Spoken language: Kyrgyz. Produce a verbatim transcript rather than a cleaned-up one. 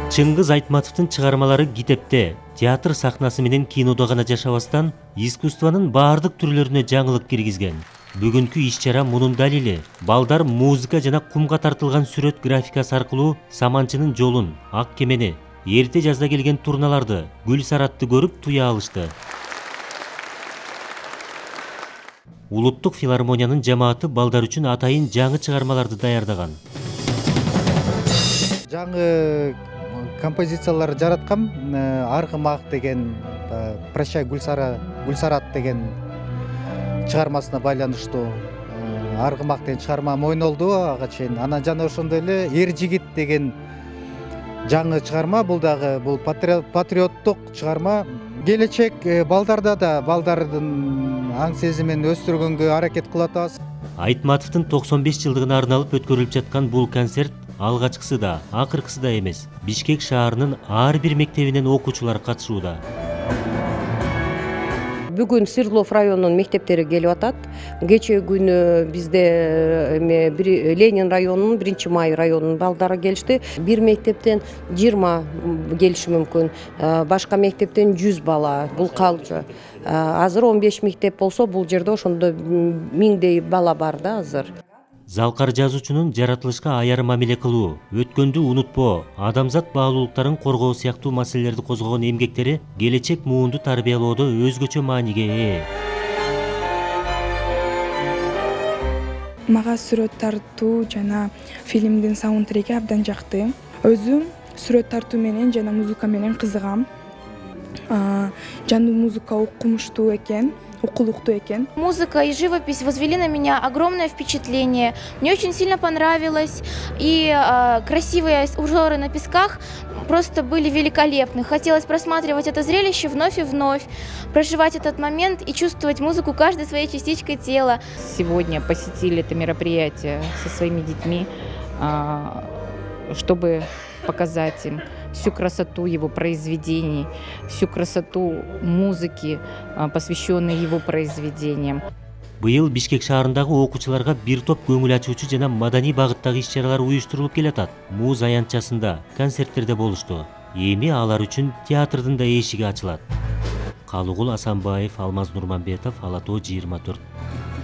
Чыңгыз Айтматовдун чыгармалары китепте, театр сахнасы менен кинодо гана жашабастан, искусствонун баардык түрлөрүнө жаңылык киргизген. Бүгүнкү иш-чара мунун далили. Балдар музыка жана кумга тартылган сүрөт графикасы аркылуу Саманчынын жолун, ак кемени, эрте жазда келген турналарды, Гүлсаратты көрүп туя алышты. Улуттук филармониянын жамааты балдар үчүн атайын жаңы чыгармаларды даярдаган. Жаңы композициялар жараткам. Аргымак деген, Прощай Гүлсара, Гүлсарат деген чыгармасына байланыштуу. Аргымак деген чыгарма ойнолду ага чейин. Анан жана ошондой эле Эр жигит деген жаңы чыгарма, бул дагы бул патриоттук чыгарма. Келечек балдарда да балдардын аң сезимин өстүргөнгө аракет кылып атабыз. Айтматовдун токсон беш жылдыгына арналып өткөрүлүп жаткан бул концерт алгачкысы да, акыркысы да эмес. Бишкек шаарынын ар бир мектебинен окуучулар катышууда. Бүгүн Свердлов районунун мектептери келип атат. Кечээ күнү бизде Ленин районунун, биринчи май районунун балдары келишти. Бир мектептен жыйырма келиши мүмкүн. Башка мектептен жүз бала. Бул калчу. Азыр он беш мектеп болсо, бул жерде ошондо миңдей бала бар да азыр. Залкар жазуучунун жаратылышка аяр мамиле кылуу, өткөндү унутпоо, адамзат баалуулуктарын коргоо сыяктуу маселелерди козгогон эмгектери келечек муунду тарбиялоодо өзгөчө мааниге ээ. Мага сүрөт тартуу жана фильмдин саундтреки абдан жакты. Өзүм сүрөт тартуу менен жана музыка менен кызыгам. Жандуу музыка укмуштуу экен. Экен. Музыка и живопись возвели на меня огромное впечатление. Мне очень сильно понравилось. И э, красивые узоры на песках просто были великолепны. Хотелось просматривать это зрелище вновь и вновь, проживать этот момент и чувствовать музыку каждой своей частичкой тела. Сегодня посетили это мероприятие со своими детьми, э, чтобы показать им всю красоту его произведений, всю красоту музыки, посвященной его произведениям. Быйыл Бишкек шаарындагы окуучуларга бир топ көңүл ачуучу жана маданий багыттагы иш-чаралар уюштурулуп келатат. Муз аянтчасында, концерттерде болушту. Эми алар үчүн театрдын да эшиги ачылат. Калыгул Асанбаев, Алмаз Нурманбетов, Ала тоо жыйырма төрт.